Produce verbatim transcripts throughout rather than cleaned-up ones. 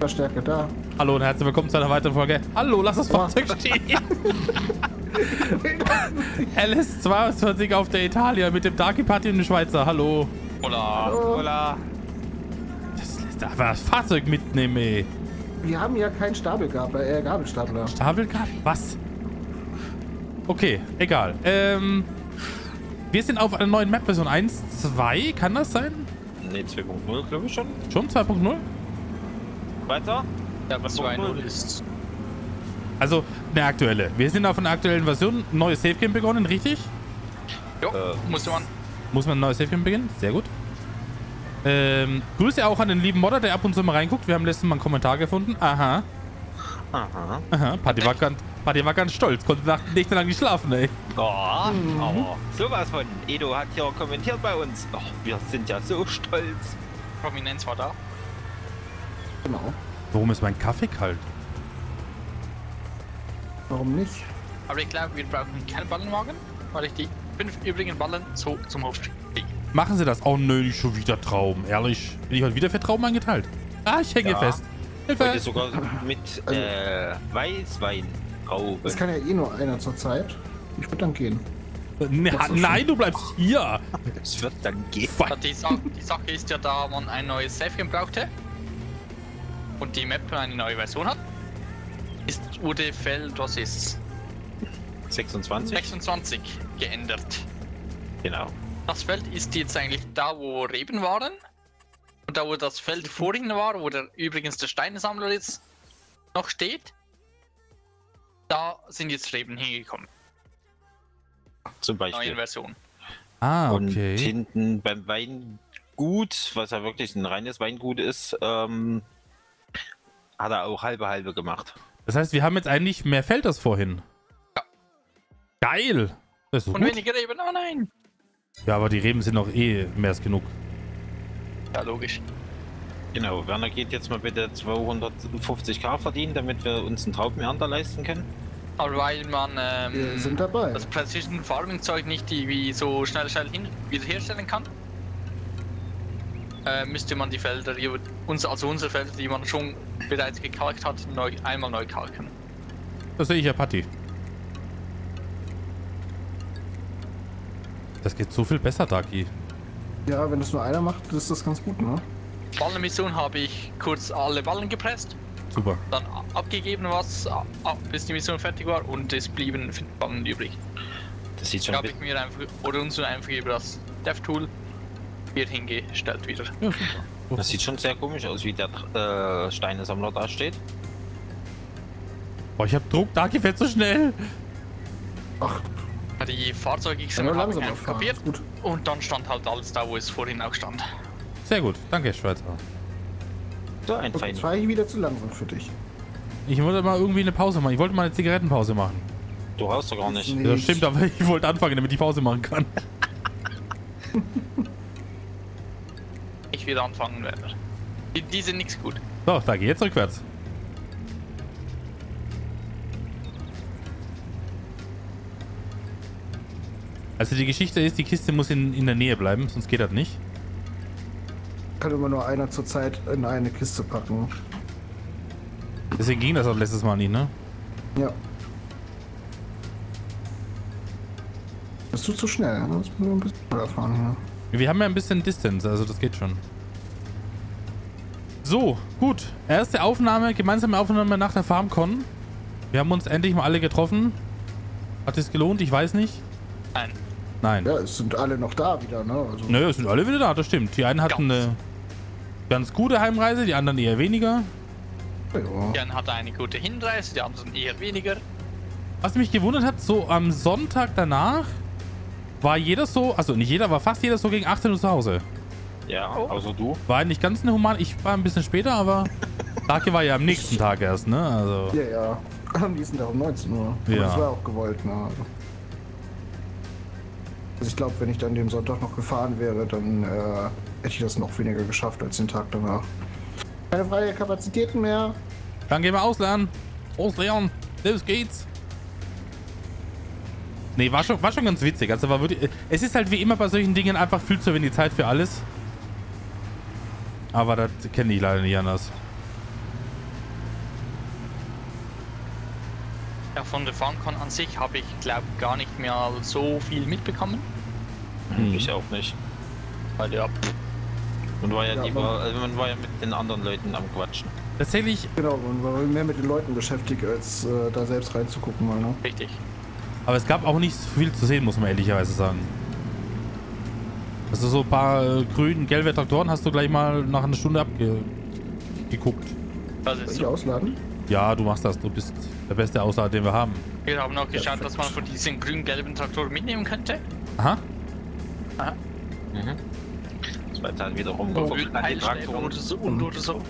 Lautstärke da. Hallo und herzlich willkommen zu einer weiteren Folge. Hallo, lass das Fahrzeug stehen. L S zweiundzwanzig auf der Italia mit dem Darky Party und dem Schweizer. Hallo. Hola. Hallo. Hola. Das lässt aber das Fahrzeug mitnehmen, ey. Wir haben ja keinen Stapelgabler, äh, Gabelstapler. Stapelgabel? Was? Okay, egal. Ähm, wir sind auf einer neuen Map Version eins Punkt zwei. Kann das sein? Ne, zwei Punkt null glaube ich schon. Schon zwei Punkt null? Weiter? Ja, was zwei Punkt null ist. Also eine aktuelle. Wir sind auf einer aktuellen Version. Neues Safe Game begonnen, richtig? Jo, Äh, muss man. Muss man ein neues Safe Game beginnen? Sehr gut. Ähm, Grüße auch an den lieben Modder, der ab und zu mal reinguckt. Wir haben letztens mal einen Kommentar gefunden. Aha. Aha. Aha. Patti war ganz, Patti war ganz stolz. Konnte Nacht nicht lang nicht schlafen, ey. Oh, mhm. oh, sowas von. Edo hat hier kommentiert bei uns. Oh, wir sind ja so stolz. Prominenz war da. Genau. Warum ist mein Kaffee kalt? Warum nicht? Aber ich glaube, wir brauchen keinen Ballenwagen, weil ich die fünf übrigen Ballen so zum Hof kriege. Machen Sie das? Oh nö, nicht schon wieder Trauben. Ehrlich. Bin ich heute wieder für Trauben eingeteilt? Ah, ich hänge Ja. fest. Heute Hilfe. sogar mit äh, Weißwein. Das kann ja eh nur einer zur Zeit. Ich würde dann gehen. Na, Das ist nein, schon- du bleibst hier. Es wird dann gehen. Ja, Die, Sa die Sache ist ja, da man ein neues Safe Game brauchte und die Map eine neue Version hat, ist wurde Feld, was ist sechsundzwanzig? sechsundzwanzig geändert. Genau. Das Feld ist jetzt eigentlich da, wo Reben waren. Und da, wo das Feld vorhin war, wo der, übrigens der Steinesammler jetzt noch steht, da sind jetzt Reben hingekommen. Zum Neue Beispiel. Version. Ah, Und okay. hinten beim Weingut, was ja wirklich ein reines Weingut ist, ähm, hat er auch halbe halbe gemacht. Das heißt, wir haben jetzt eigentlich mehr Feld als vorhin. Ja. Geil. Das ist so Und gut. weniger Reben, oh nein! Ja, aber die Reben sind noch eh mehr als genug. Ja, logisch. Genau, Werner geht jetzt mal bitte zweihundertfünfzig K verdienen, damit wir uns einen Traubenernter leisten können. Aber weil man ähm, Wir sind dabei. das Precision Farming Zeug nicht die, wie so schnell schnell hin wiederherstellen kann, äh, müsste man die Felder, die, uns, also unsere Felder, die man schon bereits gekalkt hat, neu, einmal neu kalken. Das sehe ich ja, Patti. Das geht so viel besser, Darky. Ja, wenn das nur einer macht, ist das ganz gut, ne? Ballenmission habe ich kurz alle Ballen gepresst, Super. dann a- abgegeben, was a- a- bis die Mission fertig war, und es blieben fünf Ballen übrig. Das sieht Da schon ein habe ich mir einfach, oder uns einfach über das Dev-Tool hier hingestellt wieder. Ja, super. Das sieht schon sehr komisch aus, wie der äh, Steinesammler da steht. Boah, ich hab Druck. Darky fährt so schnell. Ach, Die Fahrzeuge kann nur habe ich langsamer einfach fahren. kapiert Ist gut. und dann stand halt alles da, wo es vorhin auch stand. Sehr gut. Danke, Schweizer. So ein Okay, Fein. jetzt war ich wieder zu langsam für dich. Ich wollte mal irgendwie eine Pause machen. Ich wollte mal eine Zigarettenpause machen. Du rauchst doch gar nicht. Nee. Das stimmt, aber ich wollte anfangen, damit ich Pause machen kann. Ich wieder anfangen werde. Die, die sind nichts gut. So, Darky, jetzt rückwärts. Also die Geschichte ist, die Kiste muss in, in der Nähe bleiben, sonst geht das nicht. Kann immer nur einer zur Zeit in eine Kiste packen. Deswegen ging das auch letztes Mal nicht, ne? Ja. Das tut zu schnell, ne? Das muss ein bisschen schneller fahren hier. Wir haben ja ein bisschen Distance, also das geht schon. So, gut. Erste Aufnahme, gemeinsame Aufnahme nach der FarmCon. Wir haben uns endlich mal alle getroffen. Hat es gelohnt? Ich weiß nicht. Nein. Nein. Ja, es sind alle noch da wieder, ne? Also, Nö, es sind alle wieder da, das stimmt. Die einen hatten Ganz. eine ganz gute Heimreise, die anderen eher weniger. ja. Die einen hatten eine gute Hinreise, die anderen eher weniger. Was mich gewundert hat, so am Sonntag danach war jeder so, also nicht jeder, aber fast jeder so gegen achtzehn Uhr zu Hause. Ja, Oh. außer du. War nicht ganz eine human, ich war ein bisschen später, aber Darky war ja am nächsten Tag erst, ne? Also. Ja, ja. Am liebsten da um neunzehn Uhr. Aber Ja. das war auch gewollt, ne? Also ich glaube, wenn ich dann den Sonntag noch gefahren wäre, dann äh, hätte ich das noch weniger geschafft als den Tag danach. Keine freie Kapazitäten mehr. Dann gehen wir auslernen. Auslernen. Los geht's. Nee, war schon, war schon ganz witzig. Also war wirklich, es ist halt wie immer bei solchen Dingen einfach viel zu wenig Zeit für alles. Aber das kenne ich leider nicht anders. Ja, von der FarmCon an sich habe ich, glaube gar nicht mehr so viel mitbekommen. Hm. Ich auch nicht. Weil ja, pff, Man war ja, Ja, lieber, aber- also man war ja mit den anderen Leuten am Quatschen. Tatsächlich, Genau, man war mehr mit den Leuten beschäftigt, als äh, da selbst reinzugucken mal, ne? richtig. aber es gab auch nicht so viel zu sehen, muss man ehrlicherweise sagen. Also so ein paar äh, grün, gelbe Traktoren hast du gleich mal nach einer Stunde abgeguckt. Das Soll ist ich so. ausladen? Ja, du machst das. Du bist der beste Auslader, den wir haben. Wir haben noch geschaut, dass man von diesen grün-gelben Traktoren mitnehmen könnte. Aha. Mhm. Das war jetzt halt wiederum Oh, an die Ölpeilstäbe Traktoren. oder so und oder so.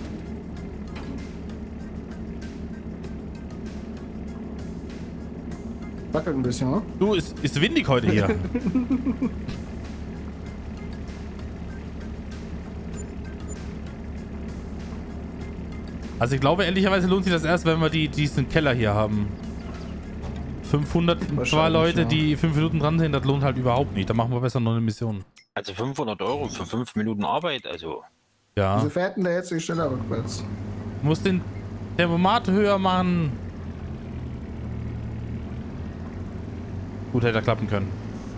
Wackelt ein bisschen, ne? Du, ist, ist windig heute hier. Also ich glaube, ehrlicherweise lohnt sich das erst, wenn wir die, diesen Keller hier haben. fünfhundert, zwei Wahrscheinlich, Leute, ja. die fünf Minuten dran sind, das lohnt halt überhaupt nicht. Da machen wir besser noch eine Mission. Also fünfhundert Euro für fünf Minuten Arbeit, also Ja. Wieso fährt denn der jetzt nicht schneller rückwärts? Du musst den Thermomat höher machen. Gut, hätte er klappen können.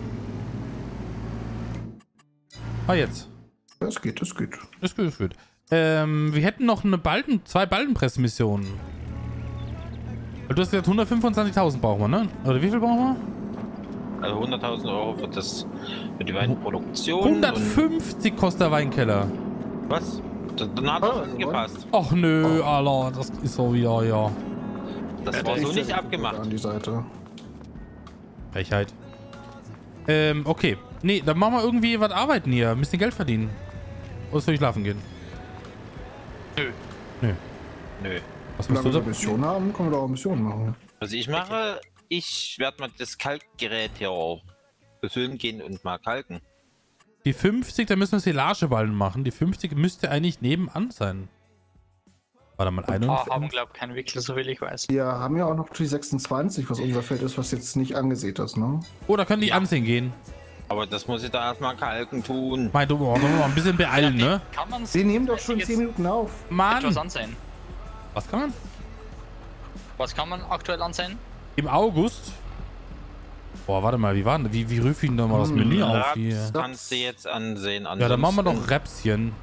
Ah, jetzt. Das geht, das geht. Ist gut, ist gut. Ähm, wir hätten noch eine Balken, zwei Balkenpressmissionen. Weil du hast gesagt, hundertfünfundzwanzigtausend brauchen wir, ne? Oder wie viel brauchen wir? also hunderttausend Euro für, das, für die Weinproduktion. hundertfünfzig kostet der Weinkeller. Und was? Dann hat Ah, das also gepasst. Ach nö, Alter, das ist so wieder, ja. Das Ja, war der so Ich nicht stelle die abgemacht. An die Seite. Frechheit. Ähm, okay. Nee, dann machen wir irgendwie was arbeiten hier. Ein bisschen Geld verdienen. Oder soll ich schlafen gehen? Nö. Nö. Nö. Was musst Solange du wir da? Missionen haben, können wir doch auch Missionen machen. Was ich mache, ich werde mal das Kalkgerät hier befüllen gehen und mal kalken. Die fünfzig, da müssen wir Silageballen machen. Die fünfzig müsste eigentlich nebenan sein. Warte mal, Ah, haben, einundfünfzig. glaube ich, keinen Wickler, so will ich weiß. Wir haben ja auch noch die sechsundzwanzig, was unser Feld ist, was jetzt nicht angesät ist, ne? Oh, da können die ansehen gehen. Aber das muss ich da erstmal kalken tun. Mein, du brauchst mal ein bisschen beeilen, ne? Kann man Wir nehmen doch schon zehn Minuten auf. etwas Mann! ansehen? Was kann man? Was kann man aktuell ansehen? Im August? Boah, warte mal, wie war denn, wie, wie rufe ich denn da mal das Hm, Menü auf Raps hier? kannst du jetzt ansehen. Ja, dann machen wir doch ansonsten- Räpschen.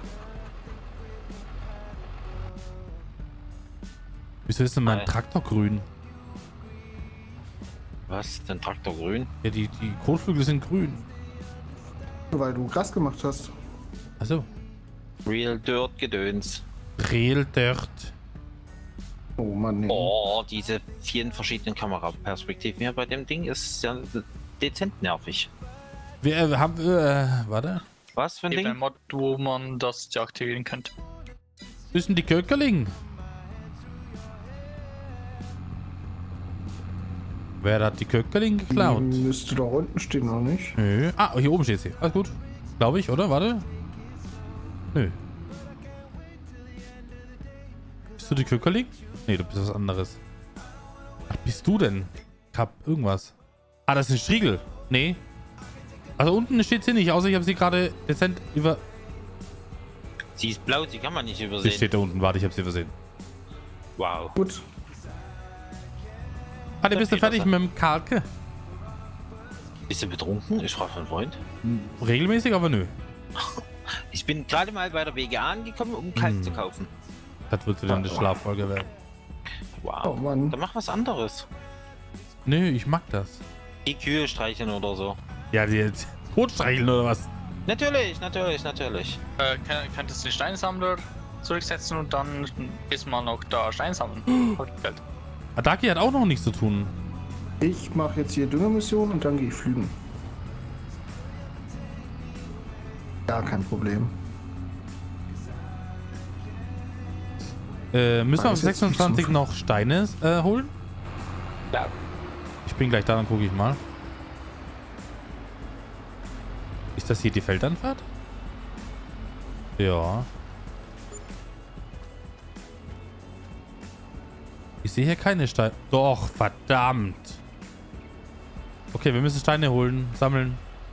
Wieso ist denn mein Hi. Traktor grün? Was? Den Traktor grün? Ja, die, die Kotflügel sind grün. Weil du Gras gemacht hast. Achso. Real Dirt Gedöns. Real Dirt. Oh Mann, nee. Oh, diese vielen verschiedenen Kameraperspektiven hier bei dem Ding ist ja dezent nervig. Wir äh, haben, äh, warte. Was für ein Gibt ein Ding? Mod, wo man das deaktivieren könnte. Müssen die Köckerling? Wer hat die Köckerling geklaut? Die müsste da unten stehen, noch nicht? Nö. Ah, hier oben steht sie. Alles gut. Glaube ich, oder? Warte. Nö. Bist du die Köckerling? Nee, du bist was anderes. Ach, bist du denn? Ich hab irgendwas. Ah, das ist ein Striegel. Nee. Also unten steht sie nicht, außer ich habe sie gerade dezent über... Sie ist blau, sie kann man nicht Sie übersehen. steht da unten. Warte, ich habe sie übersehen. Wow. Gut. Ah, du bist du geht fertig das mit dem Kalke? Bist du betrunken? Ich frage von Freund. Regelmäßig, aber nö. Ich bin gerade mal bei der W G A angekommen, um Kalk Hm. zu kaufen. Das wird wieder eine Schlaffolge werden. Wow. Oh Mann. Dann mach was anderes. Nö, ich mag das. Die Kühe streicheln oder so. Ja, die jetzt totstreicheln oder was? Natürlich, natürlich, natürlich. Äh, kö- könntest du den Steinsammler zurücksetzen und dann ist man noch da Stein sammeln. Geld. Adaki hat auch noch nichts zu tun. Ich mache jetzt hier Düngemission und dann gehe ich flügen. Ja, kein Problem. Äh, müssen wir Ah, auf ist jetzt sechsundzwanzig nicht so noch Steine äh, holen? Ja. Ich bin gleich da, dann gucke ich mal. Ist das hier die Feldanfahrt? Ja. Ich sehe hier keine Steine. Doch, verdammt. Okay, wir müssen Steine holen, sammeln.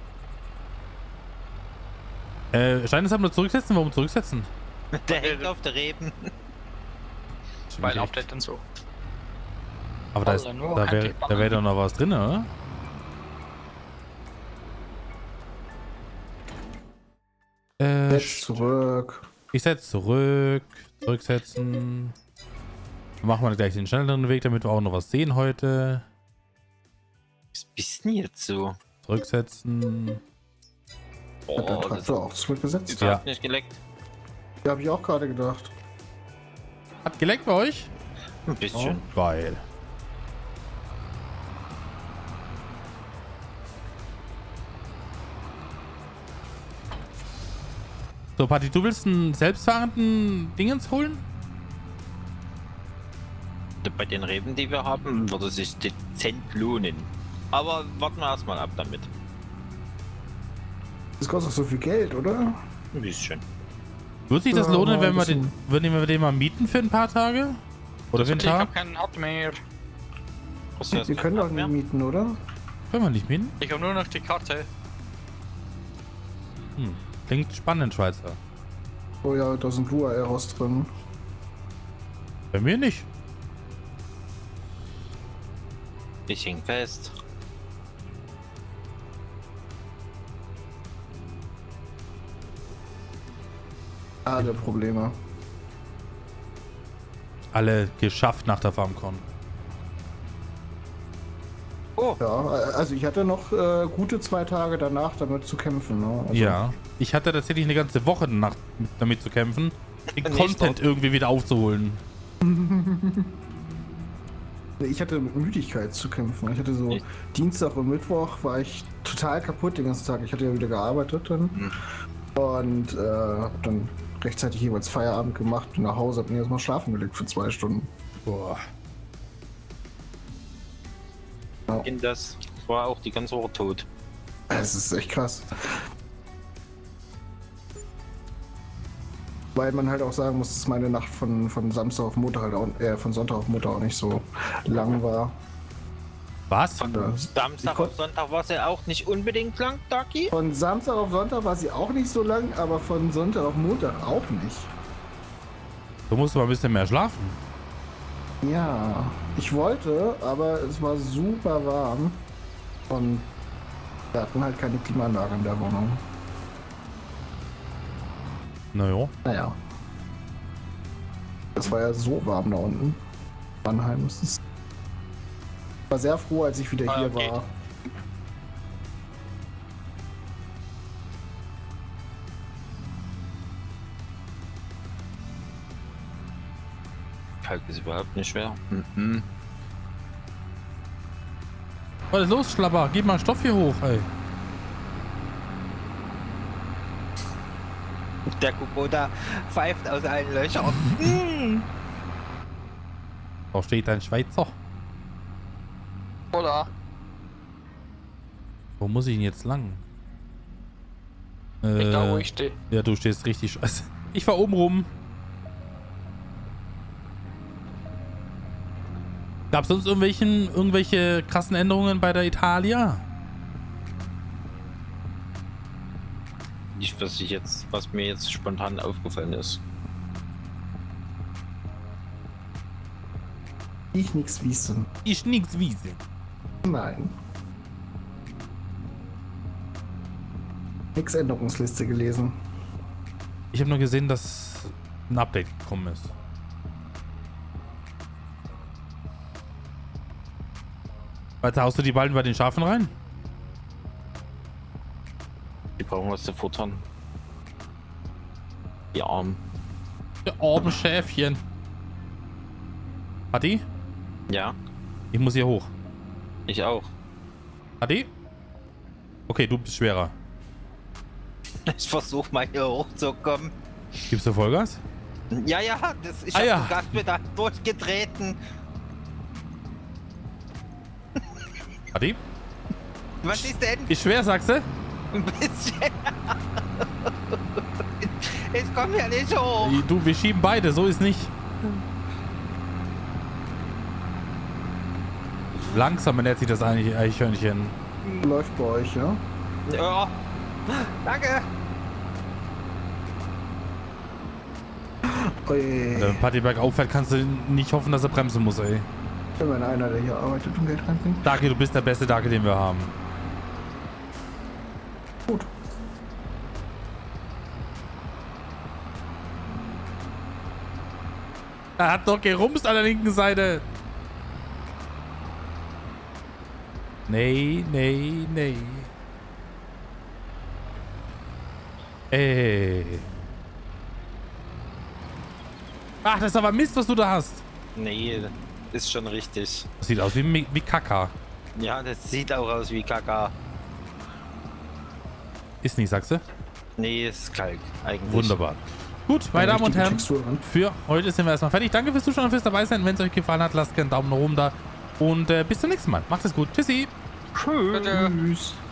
Äh, Steine sammeln und zurücksetzen? Warum zurücksetzen? Der hängt auf der Reben. Weil Update und so. Aber da, ist, Hallo, da wäre da wär doch noch was drin, oder? Äh, Jetzt zurück. ich setze zurück. Zurücksetzen. Dann machen wir gleich den schnelleren Weg, damit wir auch noch was sehen heute. Was bist denn jetzt so? Zurücksetzen. Hat der Oh, das Traktor auch zurückgesetzt? Ja. hat nicht geleckt. Ja, habe ich auch gerade gedacht. Hat geleckt bei euch? Ein bisschen. Geil. So, Patti, du willst einen selbstfahrenden Dingens holen? Bei den Reben, die wir haben, würde es sich dezent lohnen. Aber warten wir erstmal ab damit. Das kostet so viel Geld, oder? Ein bisschen. Würde sich das Ja, lohnen, mal wenn ein wir den, bisschen. wenn wir den mal mieten für ein paar Tage? Oder für einen Ich habe Tag? keinen Hut mehr. Was heißt Wir kein können doch Rad nicht mieten, oder? Können wir nicht mieten? Ich habe nur noch die Karte. Hm. Klingt spannend, Schweizer. Oh ja, da sind Lua Aeros drin. Bei mir nicht. Ich häng fest. Alle Probleme. Alle geschafft nach der FarmCon. Oh, Ja, also ich hatte noch äh, gute zwei Tage danach damit zu kämpfen. Ne? Also Ja. Ich hatte tatsächlich eine ganze Woche danach damit zu kämpfen, den Nee, Content stopp. irgendwie wieder aufzuholen. Ich hatte mit Müdigkeit zu kämpfen. Ich hatte so Echt? Dienstag und Mittwoch war ich total kaputt den ganzen Tag. Ich hatte ja wieder gearbeitet dann. Hm. Und äh, hab dann rechtzeitig jeweils Feierabend gemacht und nach Hause, hab mir erstmal schlafen gelegt für zwei Stunden. Boah. in das war auch die ganze Woche tot. Das ist echt krass. Weil man halt auch sagen muss, dass meine Nacht von, von Samstag auf Montag halt auch, äh, von Sonntag auf Montag auch nicht so lang war. Was? Von Ja. Samstag Ich kon- auf Sonntag war es ja auch nicht unbedingt lang, Daki. Von Samstag auf Sonntag war sie auch nicht so lang, aber von Sonntag auf Montag auch nicht. Du musst mal ein bisschen mehr schlafen. Ja, ich wollte, aber es war super warm und wir hatten halt keine Klimaanlage in der Wohnung. Naja. Naja. Es war ja so warm da unten. Mannheim ist es. Ich war sehr froh, als ich wieder Ah, hier okay. war. Kalk ist überhaupt nicht schwer. Mhm. Was ist los, Schlapper? Gib mal Stoff hier hoch, ey. Der Kubota pfeift aus allen Löchern. Da steht ein Schweizer. Oder? Wo muss ich denn jetzt lang? Nicht da, wo Äh, ich stehe. ja, du stehst richtig scheiße. Ich fahr oben rum. Gab es sonst irgendwelchen, irgendwelche krassen Änderungen bei der Italia? Nicht, was ich jetzt, was mir jetzt spontan aufgefallen ist. Ich nix wissen. Ich nix wiese. Nein. Nix Änderungsliste gelesen. Ich habe nur gesehen, dass ein Update gekommen ist. Weiter haust du die Ballen bei den Schafen rein? Die brauchen was zu futtern. Die Armen. Der arme Schäfchen. Adi? Ja, Ich muss hier hoch. ich auch. Adi? Okay, du bist schwerer. Ich versuche mal hier hochzukommen. Gibst du Vollgas? Ja, ja, das, ich Ah, habe ja. das Gaspedal durchgetreten. Adi? Was ist denn? Ist schwer, sagst du? Ein bisschen. Ich komme ja nicht hoch. Du, wir schieben beide, so ist nicht. Langsam ernährt sich das Eichh- Eichhörnchen. Läuft bei euch, ja? Ja. Danke. Ui. Wenn der Partyberg auffährt, kannst du nicht hoffen, dass er bremsen muss, ey. Ich bin einer, der hier arbeitet und Geld reinbringt. Daki, du bist der beste Daki, den wir haben. Gut. Er hat doch gerumst an der linken Seite. Nee, nee, nee. Ey. Ach, das ist aber Mist, was du da hast. Nee, ist schon richtig. Das sieht aus wie, wie Kaka. Ja, das sieht auch aus wie Kaka. Ist nicht, sagst du? Nee, ist Kalk eigentlich. Wunderbar. Gut, meine Damen und richtige Herren, Textur dran. für heute sind wir erstmal fertig. Danke fürs Zuschauen und fürs dabei sein. Wenn es euch gefallen hat, lasst gerne einen Daumen nach oben da. Und äh, bis zum nächsten Mal. Macht es gut. Tschüssi. Bitte. Tschüss.